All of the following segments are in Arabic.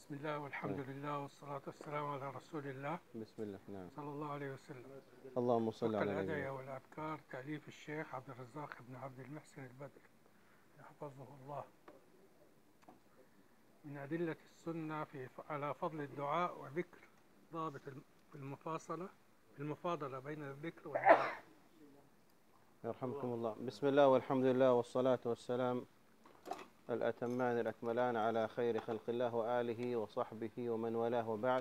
بسم الله والحمد لله والصلاة والسلام على رسول الله بسم الله. نعم. صلى الله عليه وسلم. اللهم صل فقه على نبينا. الأدعية والأذكار تأليف الشيخ عبد الرزاق بن عبد المحسن البدر يحفظه الله. من أدلة السنة على فضل الدعاء وذكر ضابط المفاضلة بين الذكر والدعاء. يرحمكم الله. بسم الله والحمد لله والصلاة والسلام الأتمان الأكملان على خير خلق الله وآله وصحبه ومن والاه، وبعد.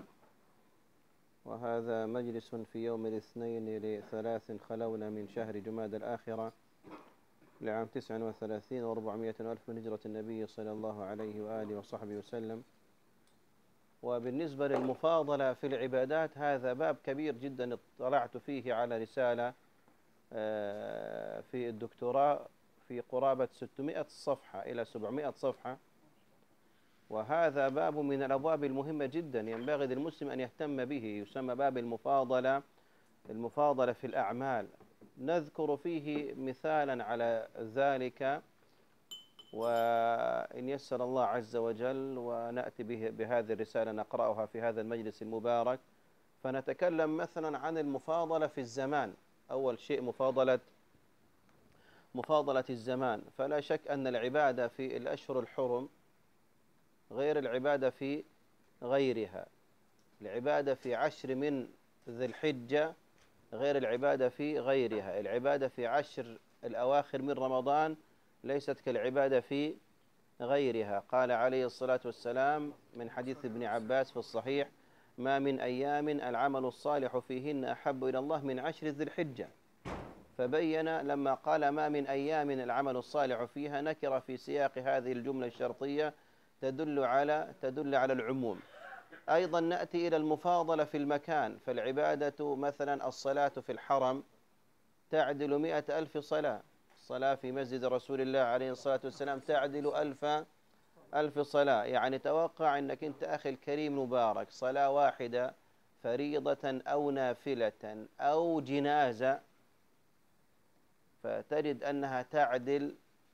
وهذا مجلس في يوم الاثنين لثلاث خلونا من شهر جماد الآخرة لعام 39 و400 ألف من هجرة النبي صلى الله عليه وآله وصحبه وسلم. وبالنسبة للمفاضلة في العبادات، هذا باب كبير جدا اطلعت فيه على رسالة في الدكتوراه في قرابة 600 صفحة إلى 700 صفحة، وهذا باب من الأبواب المهمة جدا ينبغي للمسلم أن يهتم به. يسمى باب المفاضلة في الأعمال. نذكر فيه مثالا على ذلك، وإن يسر الله عز وجل ونأتي بهذه الرسالة نقرأها في هذا المجلس المبارك. فنتكلم مثلا عن المفاضلة في الزمان. أول شيء مفاضلة الزمان. فلا شك أن العبادة في الأشهر الحرم غير العبادة في غيرها. العبادة في 10 من ذي الحجة غير العبادة في غيرها. العبادة في 10 الأواخر من رمضان ليست كالعبادة في غيرها. قال عليه الصلاة والسلام من حديث ابن عباس في الصحيح: ما من أيام العمل الصالح فيهن أحب إلى الله من 10 ذي الحجة. فبين لما قال ما من أيام العمل الصالح فيها نكر في سياق هذه الجملة الشرطية تدل على العموم. أيضا نأتي إلى المفاضلة في المكان. فالعبادة مثلا الصلاة في الحرم تعدل 100,000 صلاة. الصلاة في مسجد رسول الله عليه الصلاة والسلام تعدل ألف صلاة. يعني توقع أنك أنت أخي الكريم مبارك صلاة واحدة فريضة أو نافلة أو جنازة، فتجد أنها تعدل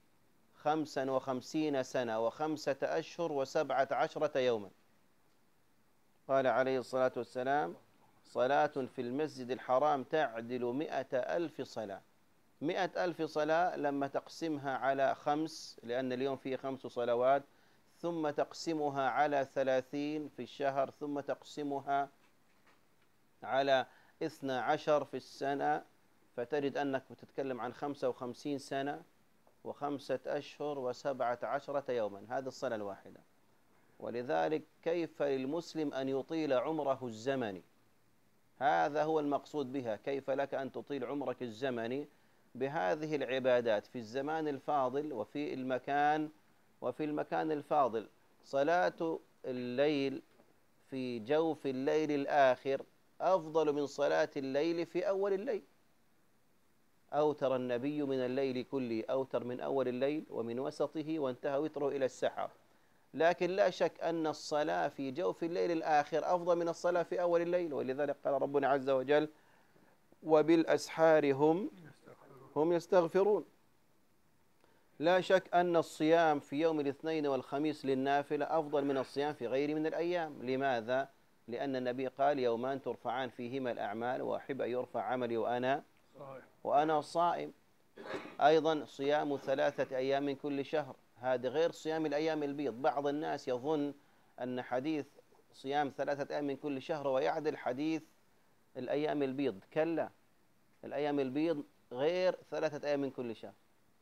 55 سنة و5 أشهر و17 يوما. قال عليه الصلاة والسلام: صلاة في المسجد الحرام تعدل 100,000 صلاة. 100,000 صلاة لما تقسمها على 5، لأن اليوم فيه 5 صلوات، ثم تقسمها على 30 في الشهر، ثم تقسمها على 12 في السنة، فتجد أنك بتتكلم عن 55 سنة و5 أشهر و17 يوما. هذه الصلاة الواحدة. ولذلك كيف للمسلم أن يطيل عمره الزمني؟ هذا هو المقصود بها. كيف لك أن تطيل عمرك الزمني بهذه العبادات في الزمان الفاضل وفي المكان الفاضل؟ صلاة الليل في جوف الليل الآخر أفضل من صلاة الليل في أول الليل. أوتر النبي من الليل كله، أوتر من أول الليل ومن وسطه وانتهى وتره إلى السحر. لكن لا شك أن الصلاة في جوف الليل الآخر أفضل من الصلاة في أول الليل. ولذلك قال ربنا عز وجل: وبالأسحار هم يستغفرون. لا شك أن الصيام في يوم الاثنين والخميس للنافلة أفضل من الصيام في غير من الأيام. لماذا؟ لأن النبي قال: يومان ترفعان فيهما الأعمال وأحب أن يرفع عملي وأنا صائم. أيضا صيام 3 أيام من كل شهر، هذا غير صيام الأيام البيض. بعض الناس يظن أن حديث صيام 3 أيام من كل شهر ويعدل حديث الأيام البيض. كلا، الأيام البيض غير 3 أيام من كل شهر.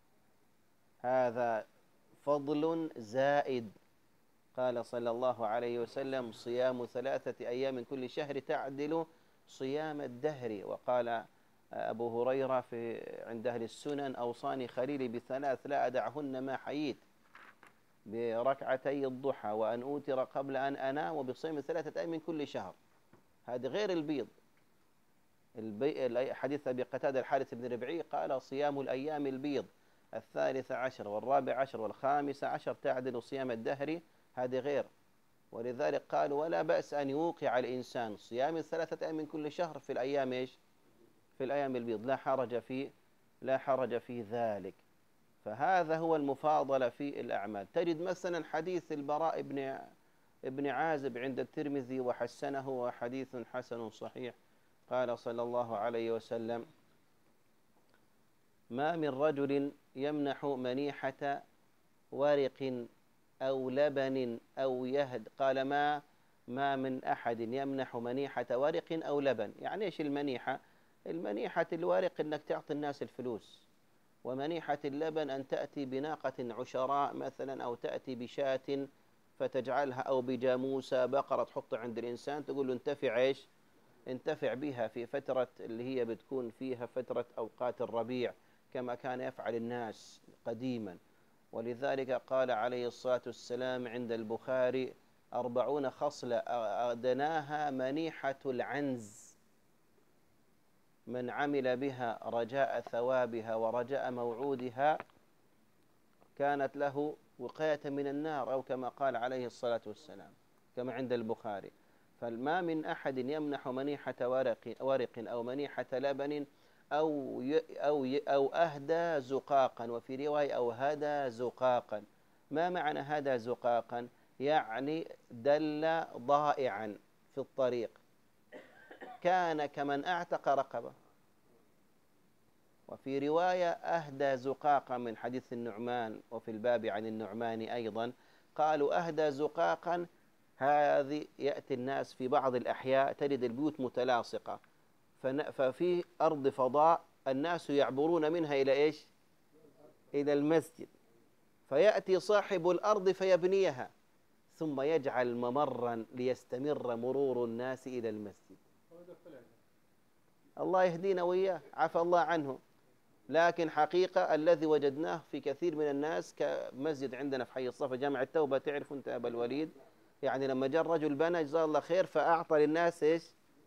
هذا فضل زائد. قال صلى الله عليه وسلم: صيام 3 أيام من كل شهر تعدل صيام الدهر. وقال أبو هريرة عند أهل السنن: أوصاني خليلي ب3 لا أدعهن ما حييت: بركعتي الضحى، وأن أوتر قبل أن أنام، وبصيام 3 أيام من كل شهر. هذا غير البيض. حديث أبي قتادة الحارث بن ربعي قال: صيام الأيام البيض 13 و14 و15 تعدل صيام الدهر. هذه غير. ولذلك قال: ولا بأس أن يوقع الإنسان صيام 3 أيام من كل شهر في الأيام في الأيام البيض، لا حرج في ذلك. فهذا هو المفاضلة في الأعمال. تجد مثلا حديث البراء بن ابن عازب عند الترمذي وحسنه وحديث حسن صحيح. قال صلى الله عليه وسلم: ما من رجل يمنح منيحة ورق أو لبن أو يهد، قال ما من أحد يمنح منيحة ورق أو لبن. يعني إيش المنيحة؟ المنيحة الورق أنك تعطي الناس الفلوس، ومنيحة اللبن أن تأتي بناقة عشراء مثلا، أو تأتي بشاة فتجعلها، أو بجاموسة بقرة تحطها عند الإنسان، تقول له انتفع إيش؟ انتفع بها في فترة اللي هي بتكون فيها فترة أوقات الربيع، كما كان يفعل الناس قديما. ولذلك قال عليه الصلاة والسلام عند البخاري: 40 خصلة أدناها منيحة العنز، من عمل بها رجاء ثوابها ورجاء موعودها كانت له وقاية من النار، أو كما قال عليه الصلاة والسلام كما عند البخاري. فما من أحد يمنح منيحة ورق أو منيحة لبن أو أهدى زقاقا، وفي رواية أو هدى زقاقا. ما معنى هدى زقاقا؟ يعني دل ضائعا في الطريق، كان كمن أعتق رقبة. وفي رواية أهدى زقاقا من حديث النعمان، وفي الباب عن النعمان أيضا قالوا أهدى زقاقا. هذه يأتي الناس في بعض الأحياء تجد البيوت متلاصقة، ففي أرض فضاء الناس يعبرون منها إلى إيش؟ إلى المسجد، فيأتي صاحب الأرض فيبنيها، ثم يجعل ممرا ليستمر مرور الناس إلى المسجد. الله يهدينا وإياه، عفى الله عنه. لكن حقيقة الذي وجدناه في كثير من الناس، كمسجد عندنا في حي الصفا جامع التوبة، تعرف أنت أبا الوليد، يعني لما جاء الرجل بنى جزاه الله خير، فأعطى للناس إيش؟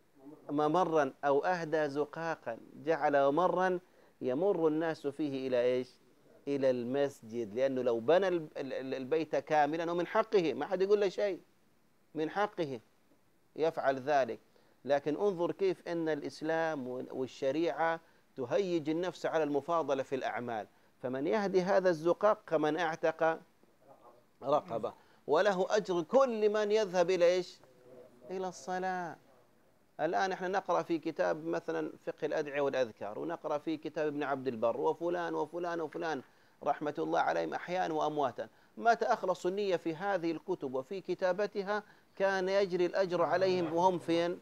ممرا أو أهدى زقاقا، جعل ممرا يمر الناس فيه إلى إيش؟ إلى المسجد. لأنه لو بنى البيت كاملا، ومن حقه، ما حد يقول له شيء، من حقه يفعل ذلك. لكن انظر كيف أن الإسلام والشريعة تهيج النفس على المفاضلة في الأعمال. فمن يهدي هذا الزقاق كمن اعتق رقبة، وله أجر كل من يذهب إلى إيش؟ إلى الصلاة. الآن احنا نقرأ في كتاب مثلا فقه الأدعية والأذكار، ونقرأ في كتاب ابن عبد البر، وفلان وفلان وفلان رحمة الله عليهم أحيانا وأمواتا. متى أخلصوا النية في هذه الكتب وفي كتابتها كان يجري الأجر عليهم وهم فين؟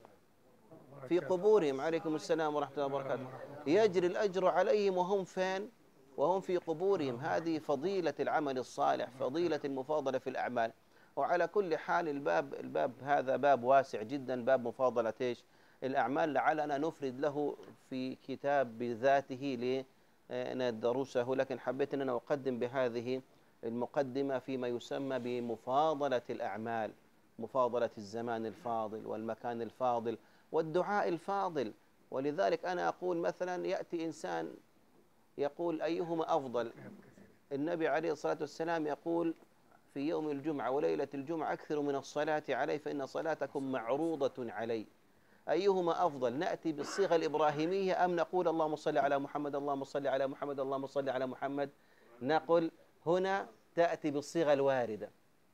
في قبورهم. عليكم السلام ورحمة الله وبركاته. يجري الأجر عليهم وهم فين؟ وهم في قبورهم. هذه فضيلة العمل الصالح، فضيلة المفاضلة في الأعمال. وعلى كل حال الباب هذا باب واسع جدا، باب مفاضلة إيش؟ الأعمال، لعلنا نفرد له في كتاب بذاته لندرسه، لكن حبيت أن أنا أقدم بهذه المقدمة فيما يسمى بمفاضلة الأعمال، مفاضلة الزمان الفاضل والمكان الفاضل والدعاء الفاضل. ولذلك أنا أقول مثلا يأتي إنسان يقول أيهما أفضل؟ النبي عليه الصلاة والسلام يقول في يوم الجمعة وليلة الجمعة: أكثر من الصلاة علي فإن صلاتكم معروضة علي. أيهما أفضل؟ نأتي بالصيغة الإبراهيمية أم نقول اللهم صل على محمد، اللهم صل على محمد، اللهم صل على محمد؟ نقول هنا تأتي بالصيغة الواردة،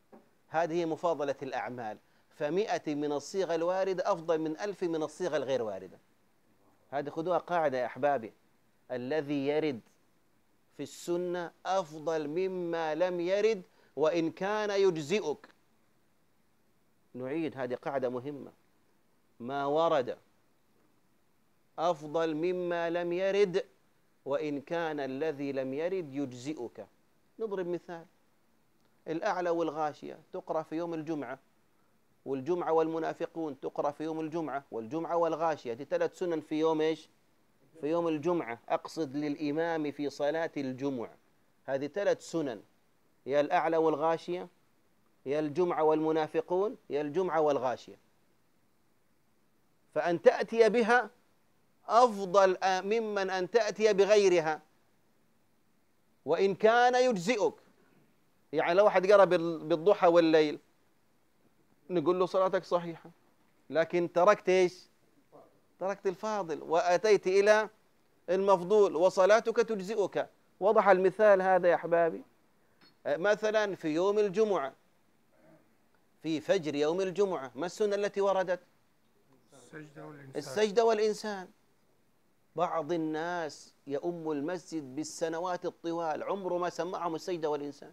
هذه مفاضلة الأعمال. ف100 من الصيغة الواردة أفضل من 1000 من الصيغة الغير واردة. هذه خذوها قاعدة يا أحبابي، الذي يرد في السنة أفضل مما لم يرد وإن كان يجزئك. نعيد، هذه قاعدة مهمة، ما ورد أفضل مما لم يرد وإن كان الذي لم يرد يجزئك. نضرب مثال: الأعلى والغاشية تقرأ في يوم الجمعة، والجمعة والمنافقون تقرأ في يوم الجمعة، والجمعة والغاشية، دي 3 سنن في يوم إيش؟ في يوم الجمعة. أقصد للإمام في صلاة الجمعة، هذه 3 سنن، يا الأعلى والغاشية، يا الجمعة والمنافقون، يا الجمعة والغاشية. فأن تأتي بها أفضل ممن أن تأتي بغيرها وإن كان يجزئك. يعني لو واحد قرأ بالضحى والليل نقول له صلاتك صحيحة، لكن تركت إيش؟ تركت الفاضل وأتيت إلى المفضول، وصلاتك تجزئك. وضح المثال هذا يا أحبابي. مثلا في يوم الجمعة في فجر يوم الجمعة. ما السنة التي وردت؟ السجدة والإنسان. بعض الناس يؤم المسجد بالسنوات الطوال عمره ما سمعهم السجدة والإنسان،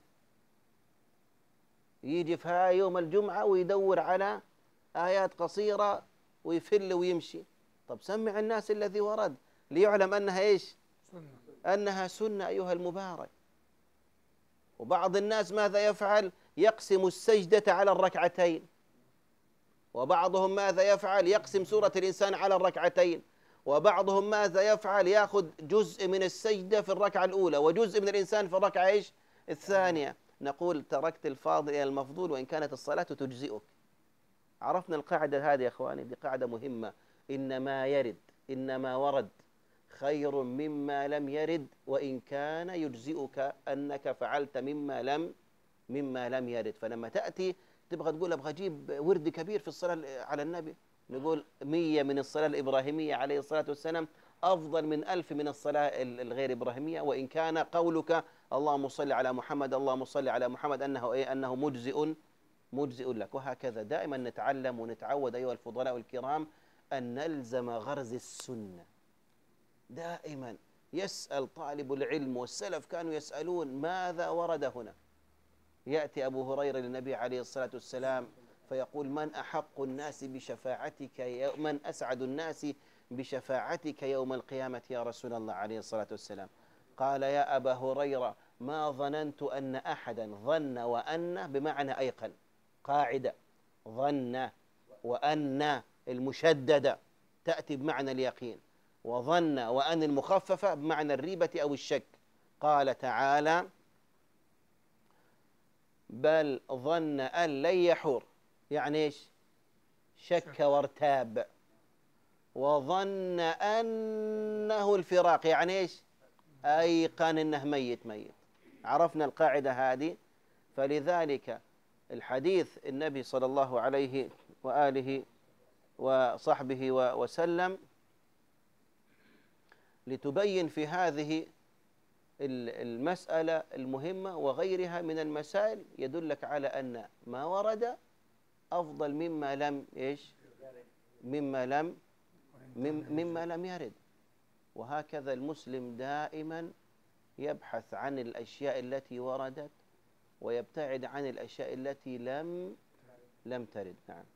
يجي في هاي يوم الجمعة ويدور على آيات قصيرة ويفل ويمشي. طب سمع الناس الذي ورد ليعلم أنها إيش؟ أنها سنة أيها المبارك. وبعض الناس ماذا يفعل؟ يقسم السجدة على الركعتين، وبعضهم ماذا يفعل؟ يقسم سورة الإنسان على الركعتين، وبعضهم ماذا يفعل؟ يأخذ جزء من السجدة في الركعة الأولى وجزء من الإنسان في الركعة إيش؟ الثانية. نقول تركت الفاضل إلى المفضول وإن كانت الصلاة تجزئك. عرفنا القاعدة هذه يا أخواني، دي قاعدة مهمة. إنما يرد، إنما ورد خير مما لم يرد وإن كان يجزئك أنك فعلت مما لم يرد. فلما تأتي تبغى تقول أبغى أجيب ورد كبير في الصلاة على النبي، نقول 100 من الصلاة الإبراهيمية عليه الصلاة والسلام أفضل من 1000 من الصلاة الغير إبراهيمية، وإن كان قولك اللهم صل على محمد اللهم صل على محمد أنه مجزئ لك. وهكذا دائما نتعلم ونتعود أيها الفضلاء الكرام أن نلزم غرز السنة. دائما يسأل طالب العلم، والسلف كانوا يسألون ماذا ورد هنا. يأتي أبو هريرة للنبي عليه الصلاة والسلام فيقول من أحق الناس بشفاعتك، من أسعد الناس بشفاعتك يوم القيامة يا رسول الله عليه الصلاة والسلام؟ قال يا أبا هريرة ما ظننت أن أحدا ظن وأن بمعنى أيقن. قاعدة، ظن وأن المشددة تأتي بمعنى اليقين، وظن وأن المخففة بمعنى الريبة أو الشك. قال تعالى بل ظن أن لن يحور، يعني إيش؟ شك وارتاب. وظن أنه الفراق، يعني إيش؟ أيقن أنه ميت. عرفنا القاعدة هذه. فلذلك الحديث النبي صلى الله عليه وآله وصحبه وسلم لتبين في هذه المسألة المهمة وغيرها من المسائل يدلك على أن ما ورد أفضل مما لم يرد. وهكذا المسلم دائما يبحث عن الأشياء التي وردت ويبتعد عن الأشياء التي لم ترد. نعم.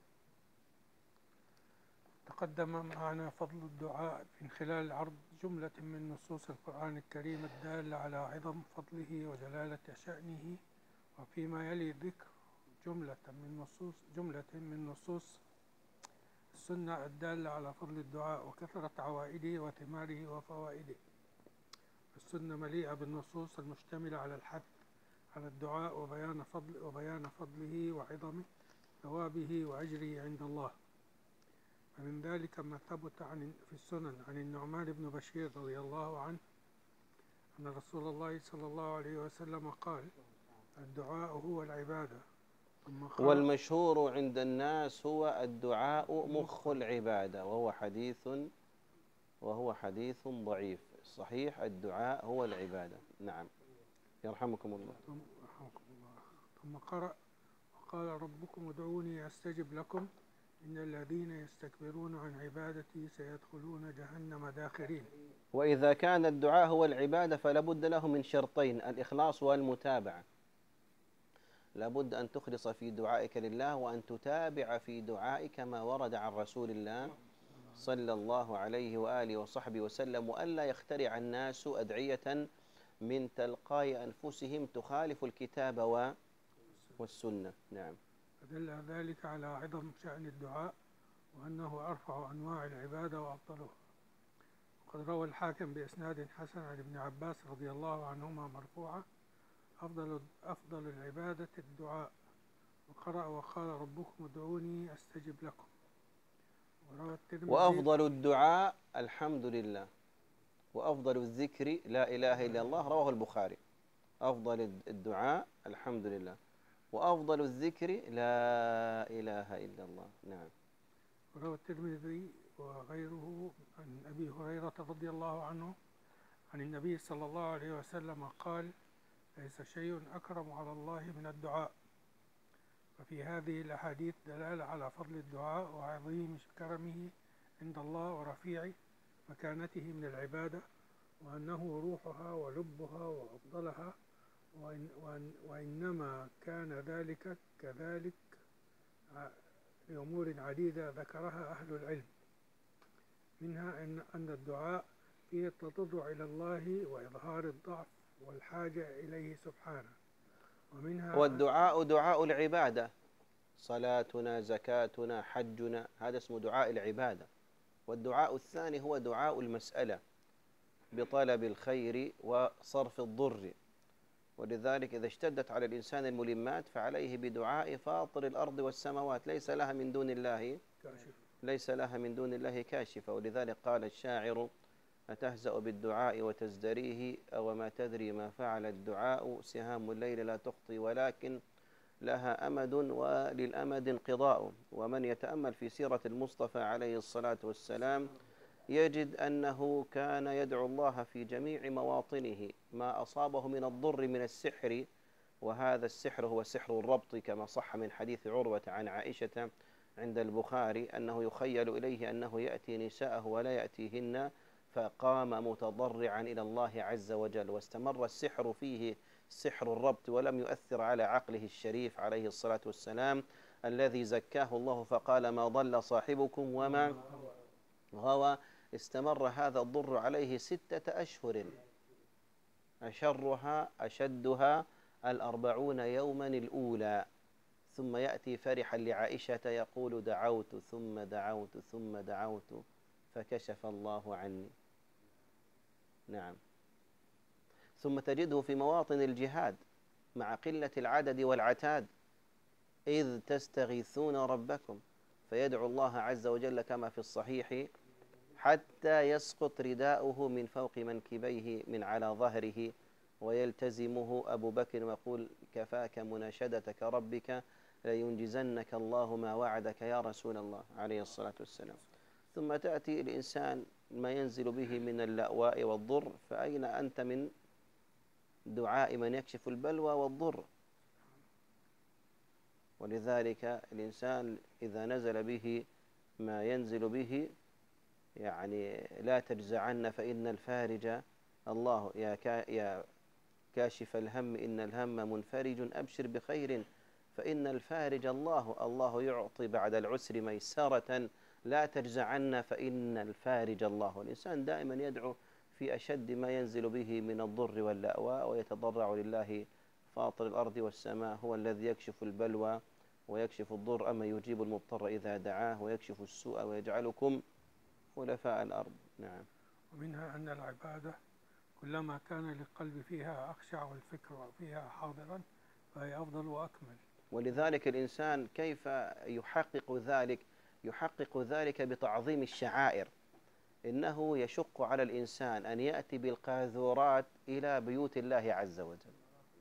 تقدم معنا فضل الدعاء من خلال عرض جملة من نصوص القرآن الكريم الدالة على عظم فضله وجلالة شأنه، وفيما يلي ذكر جملة من نصوص السنة الدالة على فضل الدعاء وكثرة عوائده وثماره وفوائده. السنة مليئة بالنصوص المشتملة على الحث على الدعاء وبيان فضله وعظم ثوابه وأجره عند الله. ومن ذلك ما ثبت في السنن عن النعمان بن بشير رضي الله عنه أن رسول الله صلى الله عليه وسلم قال الدعاء هو العبادة. والمشهور عند الناس هو الدعاء مخ العبادة، وهو حديث ضعيف. صحيح الدعاء هو العبادة. نعم. يرحمكم الله. ثم قرأ وقال ربكم ادعوني أستجب لكم إن الذين يستكبرون عن عبادتي سيدخلون جهنم داخرين. وإذا كان الدعاء هو العبادة فلا بد له من شرطين: الإخلاص والمتابعة. لابد أن تخلص في دعائك لله وأن تتابع في دعائك ما ورد عن رسول الله صلى الله عليه وآله وصحبه وسلم، وألا يخترع الناس أدعية من تلقاء أنفسهم تخالف الكتاب والسنة. نعم. فدل ذلك على عظم شأن الدعاء وأنه أرفع أنواع العبادة وأفضلها. وقد روى الحاكم بإسناد حسن عن ابن عباس رضي الله عنهما مرفوعا أفضل العبادة الدعاء. وقرأ وقال ربكم ادعوني أستجب لكم. وأفضل الدعاء الحمد لله، وأفضل الذكر لا إله إلا الله. رواه البخاري. أفضل الدعاء الحمد لله، وأفضل الذكر لا إله إلا الله. نعم. وروى الترمذي وغيره عن أبي هريرة رضي الله عنه عن النبي صلى الله عليه وسلم قال ليس شيء أكرم على الله من الدعاء. وفي هذه الأحاديث دلالة على فضل الدعاء وعظيم كرمه عند الله ورفيع مكانته من العبادة، وأنه روحها ولبها وأفضلها، وإنما كان ذلك كذلك لأمور عديدة ذكرها أهل العلم، منها أن الدعاء فيه التضرع إلى الله وإظهار الضعف والحاجة إليه سبحانه، ومنها والدعاء دعاء العبادة، صلاتنا زكاتنا حجنا، هذا اسمه دعاء العبادة. والدعاء الثاني هو دعاء المسألة بطلب الخير وصرف الضر. ولذلك إذا اشتدت على الإنسان الملمات فعليه بدعاء فاطر الأرض والسماوات، ليس لها من دون الله كاشفة. ولذلك قال الشاعر: أتهزأ بالدعاء وتزدريه، أو ما تدري ما فعل الدعاء، سهام الليل لا تخطي ولكن لها أمد وللأمد انقضاء. ومن يتأمل في سيرة المصطفى عليه الصلاة والسلام يجد أنه كان يدعو الله في جميع مواطنه، ما أصابه من الضر من السحر، وهذا السحر هو سحر الربط، كما صح من حديث عروة عن عائشة عند البخاري أنه يخيل إليه أنه يأتي نساءه ولا يأتيهن، فقام متضرعا إلى الله عز وجل، واستمر السحر فيه سحر الربط ولم يؤثر على عقله الشريف عليه الصلاة والسلام الذي زكاه الله فقال: ما ضل صاحبكم وما غوى. استمر هذا الضر عليه 6 أشهر، أشدها 40 يوما الأولى، ثم يأتي فرحا لعائشة يقول: دعوت ثم دعوت ثم دعوت فكشف الله عني. نعم. ثم تجده في مواطن الجهاد مع قلة العدد والعتاد: إذ تستغيثون ربكم فيدعو الله عز وجل كما في الصحيح حتى يسقط رداؤه من فوق منكبيه من على ظهره، ويلتزمه أبو بكر ويقول: كفاك مناشدتك ربك لينجزنك الله ما وعدك يا رسول الله عليه الصلاة والسلام. ثم تأتي الإنسان ما ينزل به من اللأواء والضر، فأين أنت من دعاء من يكشف البلوى والضر؟ ولذلك الإنسان إذا نزل به ما ينزل به يعني لا تجزعن فإن الفارج الله، يا كاشف الهم إن الهم منفرج، أبشر بخير فإن الفارج الله، الله يعطي بعد العسر ميسرة، لا تجزعن فإن الفارج الله. الإنسان دائما يدعو في أشد ما ينزل به من الضر واللأواء، ويتضرع لله فاطر الأرض والسماء، هو الذي يكشف البلوى ويكشف الضر، أما يجيب المضطر إذا دعاه ويكشف السوء ويجعلكم خلفاء الأرض. نعم. ومنها أن العبادة كلما كان للقلب فيها أخشع والفكر فيها حاضرا فهي أفضل وأكمل. ولذلك الإنسان كيف يحقق ذلك بتعظيم الشعائر. إنه يشق على الإنسان أن يأتي بالقاذورات إلى بيوت الله عز وجل،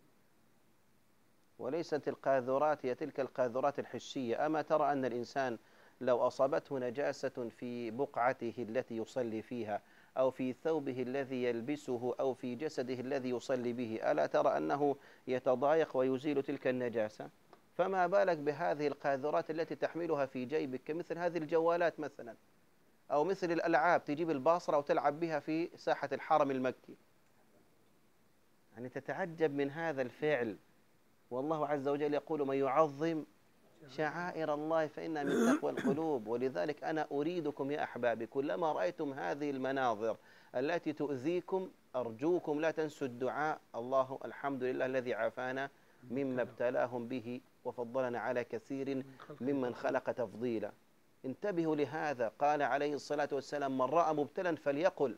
وليست القاذورات هي تلك القاذورات الحسية. أما ترى أن الإنسان لو أصابته نجاسة في بقعته التي يصلي فيها أو في ثوبه الذي يلبسه أو في جسده الذي يصلي به، ألا ترى أنه يتضايق ويزيل تلك النجاسة؟ فما بالك بهذه القاذورات التي تحملها في جيبك، كمثل هذه الجوالات مثلا، أو مثل الألعاب، تجيب الباصرة وتلعب بها في ساحة الحرم المكي. يعني تتعجب من هذا الفعل. والله عز وجل يقول: من يعظم شعائر الله فإنها من تقوى القلوب. ولذلك أنا أريدكم يا أحبابي كلما رأيتم هذه المناظر التي تؤذيكم أرجوكم لا تنسوا الدعاء: الله الحمد لله الذي عافانا مما ابتلاهم به وفضلنا على كثير ممن خلق تفضيلا. انتبهوا لهذا. قال عليه الصلاة والسلام: من رأى مبتلا فليقل.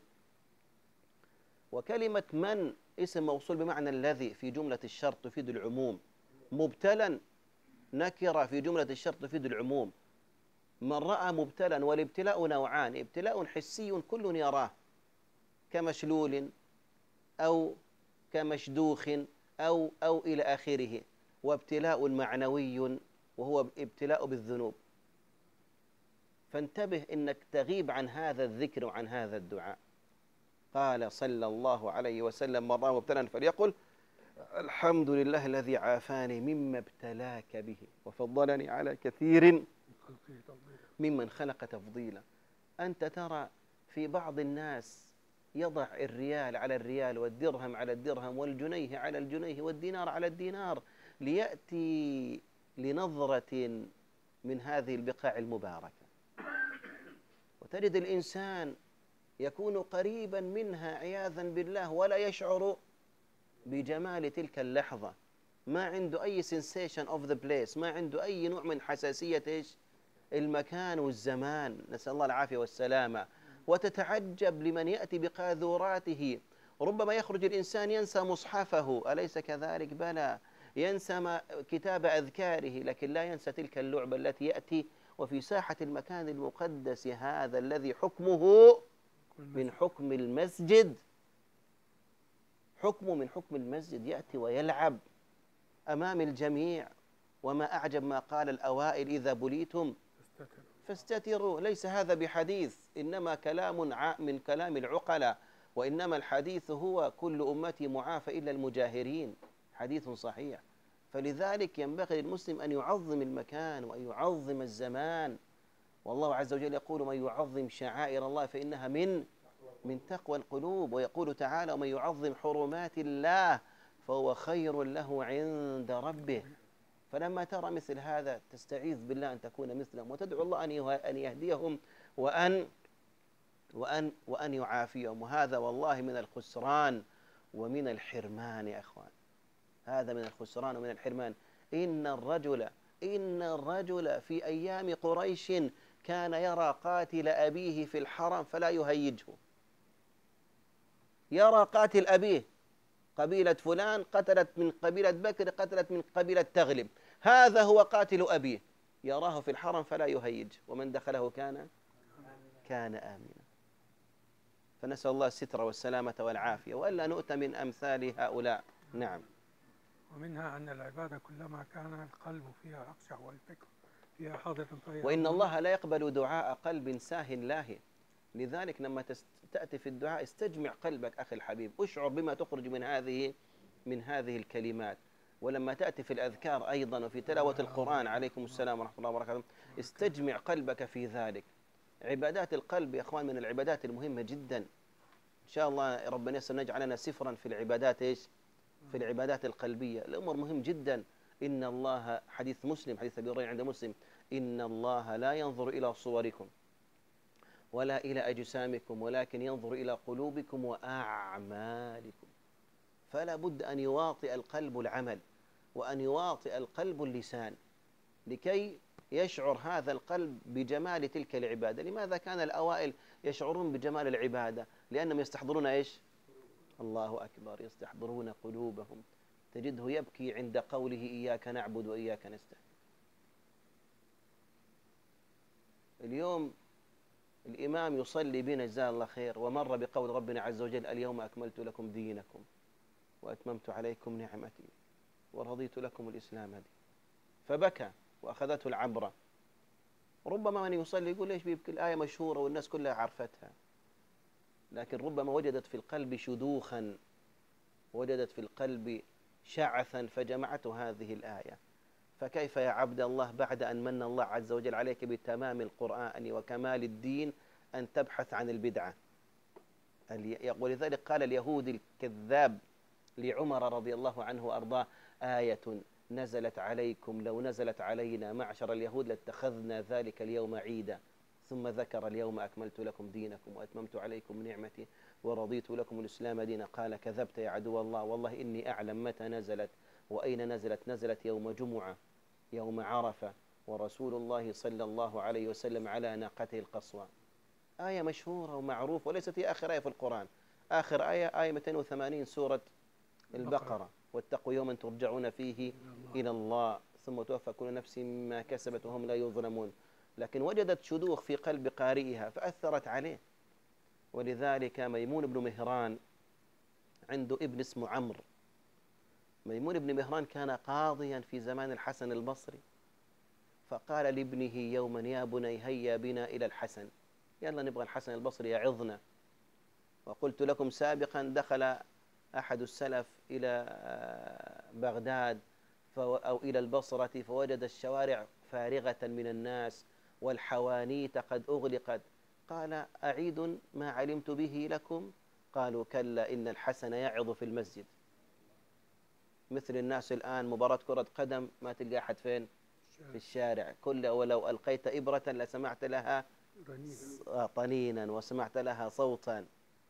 وكلمة من اسم موصول بمعنى الذي في جملة الشرط تفيد العموم، مبتلا نكرة في جملة الشرط تفيد العموم. من رأى مبتلا، والابتلاء نوعان: ابتلاء حسي كل يراه كمشلول أو كمشدوخ أو إلى آخره، وابتلاء معنوي وهو ابتلاء بالذنوب. فانتبه إنك تغيب عن هذا الذكر وعن هذا الدعاء. قال صلى الله عليه وسلم: من رأى مبتلا فليقل الحمد لله الذي عافاني مما ابتلاك به وفضلني على كثير ممن خلق تفضيلا. أنت ترى في بعض الناس يضع الريال على الريال والدرهم على الدرهم والجنيه على الجنيه والدينار على الدينار ليأتي لنظرة من هذه البقاع المباركة، وتجد الإنسان يكون قريبا منها عياذا بالله ولا يشعر بجمال تلك اللحظة، ما عنده أي sensation of the place، ما عنده أي نوع من حساسية المكان والزمان، نسأل الله العافية والسلامة. وتتعجب لمن يأتي بقاذوراته، ربما يخرج الإنسان ينسى مصحفه، أليس كذلك؟ بلى، ينسى كتاب أذكاره، لكن لا ينسى تلك اللعبة التي يأتي وفي ساحة المكان المقدس هذا الذي حكمه من حكم المسجد، حكمه من حكم المسجد، يأتي ويلعب أمام الجميع. وما أعجب ما قال الأوائل: إذا بليتم فاستتروا. ليس هذا بحديث، إنما كلام من كلام العقلاء، وإنما الحديث هو كل أمتي معافى إلا المجاهرين، حديث صحيح. فلذلك ينبغي للمسلم أن يعظم المكان وأن يعظم الزمان، والله عز وجل يقول: من يعظم شعائر الله فإنها من تقوى القلوب. ويقول تعالى: ومن يعظم حرمات الله فهو خير له عند ربه. فلما ترى مثل هذا تستعيذ بالله أن تكون مثلهم، وتدعو الله أن يهديهم وأن يعافيهم. وهذا والله من الخسران ومن الحرمان يا أخوان، هذا من الخسران ومن الحرمان. إن الرجل في أيام قريش كان يرى قاتل أبيه في الحرم فلا يهيجه، يرى قاتل أبيه، قبيلة فلان قتلت من قبيلة بكر، قتلت من قبيلة تغلب، هذا هو قاتل أبيه، يراه في الحرم فلا يهيج، ومن دخله كان آمنا. فنسأل الله الستر والسلامة والعافية، وألا نؤت من أمثال هؤلاء. نعم. ومنها أن العبادة كلما كان القلب فيها أخشع والفكر فيها حاضر وإن الله لا يقبل دعاء قلب ساه لاهٍ. لذلك لما تأتي في الدعاء استجمع قلبك أخي الحبيب، اشعر بما تخرج من هذه الكلمات. ولما تأتي في الأذكار أيضا وفي تلاوة القرآن، عليكم السلام ورحمة الله وبركاته، استجمع قلبك في ذلك. عبادات القلب يا أخوان من العبادات المهمة جدا. إن شاء الله ربنا يسر نجعلنا سفرا في العبادات في العبادات القلبية. الأمر مهم جدا. إن الله، حديث مسلم، حديث أبي هريرة عند مسلم: إن الله لا ينظر إلى صوركم ولا إلى أجسامكم ولكن ينظر إلى قلوبكم وأعمالكم. فلا بد أن يواطئ القلب العمل وأن يواطئ القلب اللسان لكي يشعر هذا القلب بجمال تلك العبادة. لماذا كان الأوائل يشعرون بجمال العبادة؟ لأنهم يستحضرون الله أكبر، يستحضرون قلوبهم. تجده يبكي عند قوله: إياك نعبد وإياك نستعين. اليوم الإمام يصلي بنا جزاه الله خير، ومر بقول ربنا عز وجل: اليوم أكملت لكم دينكم وأتممت عليكم نعمتي ورضيت لكم الإسلام دين، فبكى وأخذته العبرة. ربما من يصلي يقول: ليش بيبكي؟ الآية مشهورة والناس كلها عرفتها، لكن ربما وجدت في القلب شدوخا، وجدت في القلب شعثا، فجمعته هذه الآية. فكيف يا عبد الله بعد أن من الله عز وجل عليك بتمام القرآن وكمال الدين أن تبحث عن البدعة؟ ولذلك قال اليهودي الكذاب لعمر رضي الله عنه وأرضاه: آية نزلت عليكم لو نزلت علينا معشر اليهود لاتخذنا ذلك اليوم عيدا. ثم ذكر: اليوم أكملت لكم دينكم وأتممت عليكم نعمتي ورضيت لكم الإسلام دينا. قال: كذبت يا عدو الله، والله إني أعلم متى نزلت وأين نزلت. نزلت يوم جمعة، يوم عرفة، ورسول الله صلى الله عليه وسلم على ناقته القصوى. آية مشهورة ومعروفة، وليست هي آخر آية في القرآن. آخر آية 280 سورة البقرة: واتقوا يوما ترجعون فيه إلى الله ثم توفى كل نفس ما كسبت وهم لا يظلمون. لكن وجدت شذوخ في قلب قارئها فأثرت عليه. ولذلك ميمون بن مهران عنده ابن اسمه عمرو. ميمون بن مهران كان قاضيا في زمان الحسن البصري، فقال لابنه يوما: يا بني هيا بنا إلى الحسن، يلا نبغى الحسن البصري يعظنا. وقلت لكم سابقا دخل أحد السلف إلى بغداد أو إلى البصرة فوجد الشوارع فارغة من الناس والحوانيت قد أغلقت، قال أعيد ما علمت به لكم؟ قالوا كلا إن الحسن يعظ في المسجد. مثل الناس الآن مباراة كرة قدم ما تلقى أحد فين؟ في الشارع. كل ولو ألقيت إبرة لسمعت لها طنينا وسمعت لها صوتا.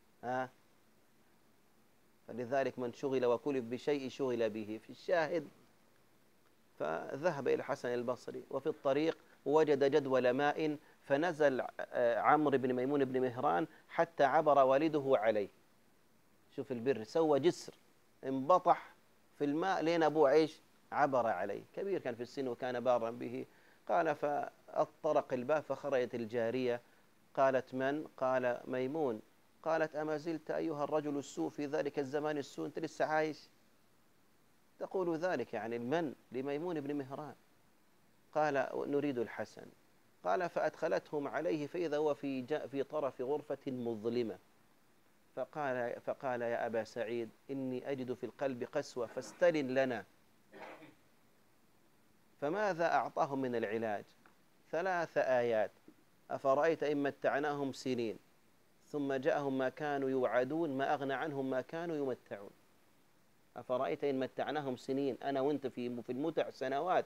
فلذلك من شغل وكلف بشيء شغل به. في الشاهد فذهب إلى الحسن البصري، وفي الطريق وجد جدول ماء فنزل عمرو بن ميمون بن مهران حتى عبر والده عليه. شوف البر، سوى جسر انبطح في الماء لين أبوه عيش عبر عليه. كبير كان في السن وكان بارا به. قال فأطرق الباب فخرجت الجارية. قالت من؟ قال ميمون. قالت أما زلت أيها الرجل السوء في ذلك الزمان السوء، أنت لسه عايش تقول ذلك؟ يعني المن لميمون بن مهران. قال نريد الحسن. قال فأدخلتهم عليه فإذا هو في طرف غرفة مظلمة. فقال يا أبا سعيد إني أجد في القلب قسوة فاستلن لنا. فماذا أعطاهم من العلاج؟ 3 آيات: أفرأيت إن متعناهم سنين ثم جاءهم ما كانوا يوعدون ما أغنى عنهم ما كانوا يمتعون. أفرأيت إن متعناهم سنين، أنا وأنت في المتع سنوات،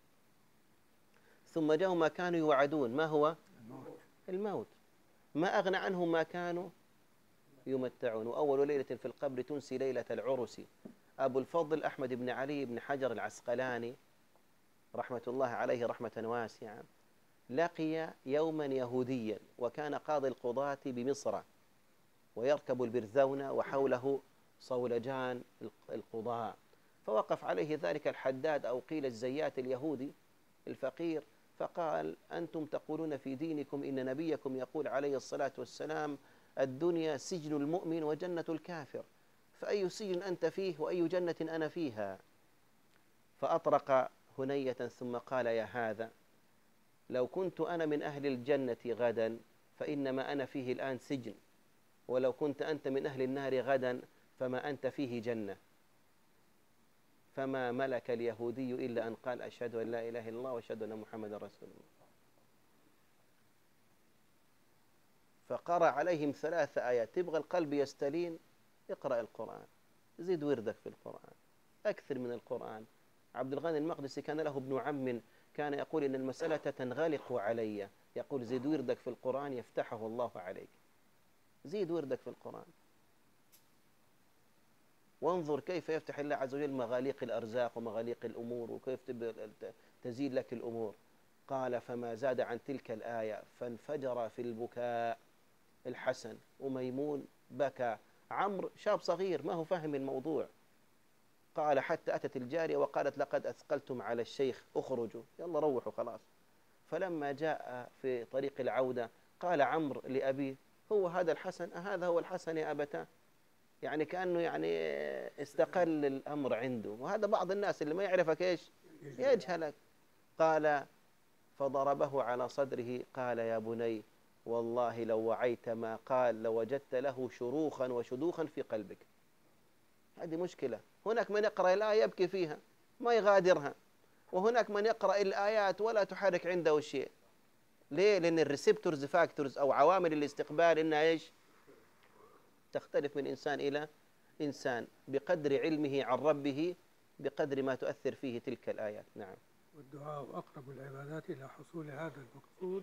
ثم جاءهم ما كانوا يوعدون، ما هو؟ الموت. ما أغنى عنهم ما كانوا يمتعون. وأول ليلة في القبر تنسي ليلة العرس. أبو الفضل أحمد بن علي بن حجر العسقلاني رحمة الله عليه رحمة واسعة لقي يوما يهوديا، وكان قاضي القضاة بمصر ويركب البرذون وحوله صولجان القضاء، فوقف عليه ذلك الحداد أو قيل الزيات اليهودي الفقير، فقال أنتم تقولون في دينكم إن نبيكم يقول عليه الصلاة والسلام الدنيا سجن المؤمن وجنة الكافر، فأي سجن أنت فيه وأي جنة أنا فيها؟ فأطرق هنية ثم قال يا هذا لو كنت أنا من أهل الجنة غدا فإنما أنا فيه الآن سجن، ولو كنت أنت من أهل النار غدا فما أنت فيه جنة. فما ملك اليهودي إلا أن قال أشهد أن لا إله إلا الله وأشهد أن محمدا رسول الله. فقرأ عليهم 3 آيات. تبغى القلب يستلين؟ اقرأ القرآن، زيد وردك في القرآن، أكثر من القرآن. عبد الغني المقدسي كان له ابن عم كان يقول إن المسألة تنغلق علي، يقول زيد وردك في القرآن يفتحه الله عليك. زيد وردك في القرآن، وانظر كيف يفتح الله عز وجل مغاليق الأرزاق ومغاليق الأمور، وكيف تزيد لك الأمور. قال فما زاد عن تلك الآية فانفجر في البكاء الحسن، وميمون بكى. عمرو شاب صغير ما هو فاهم الموضوع. قال حتى أتت الجارية وقالت لقد أثقلتم على الشيخ، اخرجوا يلا روحوا خلاص. فلما جاء في طريق العودة قال عمرو لأبيه هو هذا الحسن؟ هذا هو الحسن يا أبتاه؟ يعني كأنه يعني استقل الأمر عنده. وهذا بعض الناس اللي ما يعرفك إيش يجهلك. قال فضربه على صدره قال يا بني والله لو وعيت ما قال لوجدت له شروخا وشدوخا في قلبك. هذه مشكلة. هناك من يقرأ الآية يبكي فيها ما يغادرها، وهناك من يقرأ الآيات ولا تحرك عنده شيء. ليه؟ لأن الريسبتورز فاكتورز أو عوامل الاستقبال إنها إيش؟ تختلف من إنسان إلى إنسان بقدر علمه عن ربه، بقدر ما تؤثر فيه تلك الآيات. نعم. والدعاء أقرب العبادات إلى حصول هذا المقصود،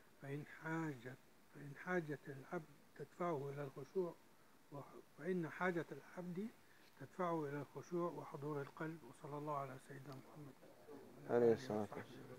فإن حاجة العبد تدفعه إلى الخشوع فإن حاجة العبد تدفعه إلى الخشوع وحضور القلب. وصلى الله عليه سيدنا محمد عليه الصلاة والسلام.